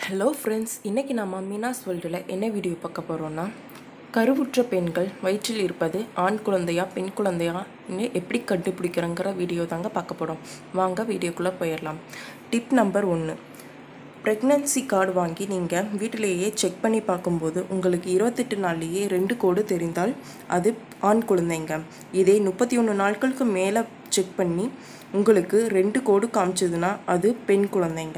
Hello friends, இன்றைக்கி நம்ம மீனாஸ் வேர்ல்டில் என்ன வீடியோ பார்க்க போகிறோன்னா, கருவுற்ற பெண்கள் வயிற்றில் இருப்பது ஆண் குழந்தையா பெண் குழந்தையா எப்படி கண்டுபிடிக்கிறங்கிற வீடியோ தாங்க பார்க்க போகிறோம். வாங்க வீடியோக்குள்ளே போயிடலாம். டிப் நம்பர் 1, ப்ரெக்னன்சி கார்டு வாங்கி நீங்கள் வீட்டிலேயே செக் பண்ணி பார்க்கும்போது உங்களுக்கு 28 நாள்லேயே 2 கோடு தெரிந்தால் அது ஆண் குழந்தைங்க. இதே 31 நாட்களுக்கு மேலே செக் பண்ணி உங்களுக்கு 2 கோடு காமிச்சதுன்னா அது பெண் குழந்தைங்க.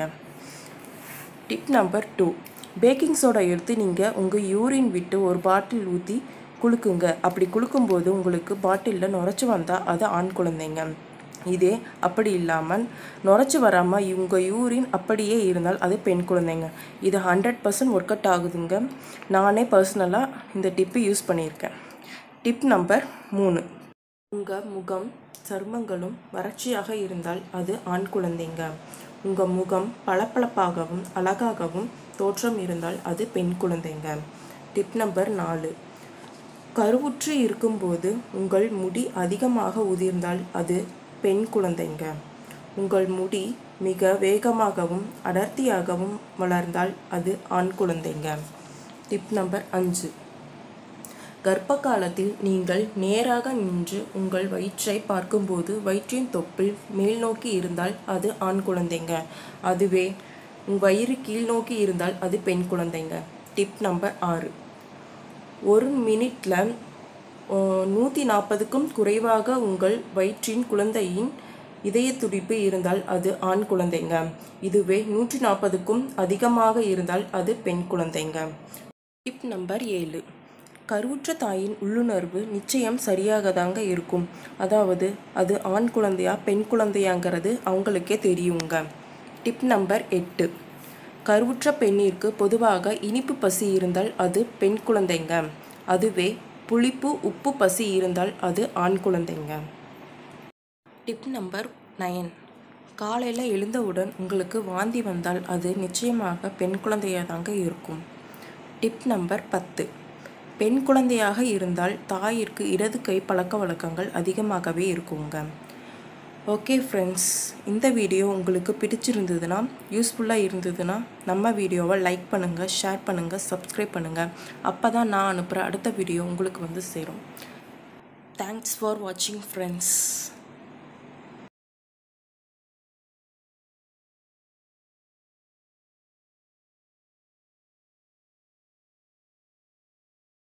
டிப் நம்பர் 2, பேக்கிங் சோடா எடுத்து நீங்கள் உங்கள் யூரின் விட்டு ஒரு பாட்டில் ஊற்றி குலுக்குங்க. அப்படி குலுக்கும்போது உங்களுக்கு பாட்டிலில் நுரைச்சி வந்தால் அது ஆண் குழந்தைங்க. இதே அப்படி இல்லாமல் நுரைச்சி வராமல் உங்கள் யூரின் அப்படியே இருந்தால் அது பெண் குழந்தைங்க. இது 100% ஒர்க் அவுட் ஆகுதுங்க. நானே பர்சனலாக இந்த டிப்பு யூஸ் பண்ணியிருக்கேன். டிப் நம்பர் 3, உங்கள் முகம் சருமங்களும் வறட்சியாக இருந்தால் அது ஆண் குழந்தைங்க. உங்கள் முகம் பளபளப்பாகவும் அழகாகவும் தோற்றம் இருந்தால் அது பெண் குழந்தைங்க. டிப் நம்பர் 4, கருவுற்று இருக்கும்போது உங்கள் முடி அதிகமாக உதிர்ந்தால் அது பெண் குழந்தைங்க. உங்கள் முடி மிக வேகமாகவும் அடர்த்தியாகவும் வளர்ந்தால் அது ஆண் குழந்தைங்க. டிப் நம்பர் 5, கர்ப்ப காலத்தில் நீங்கள் நேராக நின்று உங்கள் வயிற்றை பார்க்கும்போது வயிற்றின் தொப்புள் மேல் நோக்கி இருந்தால் அது ஆண் குழந்தைங்க. அதுவே வயிறு கீழ் நோக்கி இருந்தால் அது பெண் குழந்தைங்க. டிப் நம்பர் 6, 1 மினிட்ல 140க்கும் குறைவாக உங்கள் வயிற்றின் குழந்தையின் இதய துடிப்பு இருந்தால் அது ஆண் குழந்தைங்க. இதுவே 140க்கும் அதிகமாக இருந்தால் அது பெண் குழந்தைங்க. டிப் நம்பர் 7, கருவுற்ற தாயின் உள்ளுணர்வு நிச்சயம் சரியாக தாங்க இருக்கும். அதாவது அது ஆண் குழந்தையா பெண் குழந்தையாங்கிறது அவங்களுக்கே தெரியுங்க. டிப் நம்பர் 8, கருவுற்ற பெண்ணிற்கு பொதுவாக இனிப்பு பசி இருந்தால் அது பெண் குழந்தைங்க. அதுவே புளிப்பு உப்பு பசி இருந்தால் அது ஆண் குழந்தைங்க. டிப் நம்பர் 9, காலையில் எழுந்தவுடன் உங்களுக்கு வாந்தி வந்தால் அது நிச்சயமாக பெண் குழந்தையாக தாங்க இருக்கும். டிப் நம்பர் 10, பெண் குழந்தையாக இருந்தால் தாயிற்கு இடது கை பழக்க வழக்கங்கள் அதிகமாகவே இருக்குங்க. ஓகே ஃப்ரெண்ட்ஸ், இந்த வீடியோ உங்களுக்கு பிடிச்சிருந்ததுன்னா, யூஸ்ஃபுல்லாக இருந்ததுன்னா நம்ம வீடியோவை லைக் பண்ணுங்கள், ஷேர் பண்ணுங்கள், சப்ஸ்கிரைப் பண்ணுங்கள். அப்போ தான் நான் அனுப்புகிற அடுத்த வீடியோ உங்களுக்கு வந்து சேரும். தேங்க்ஸ் ஃபார் வாட்சிங் ஃப்ரெண்ட்ஸ்.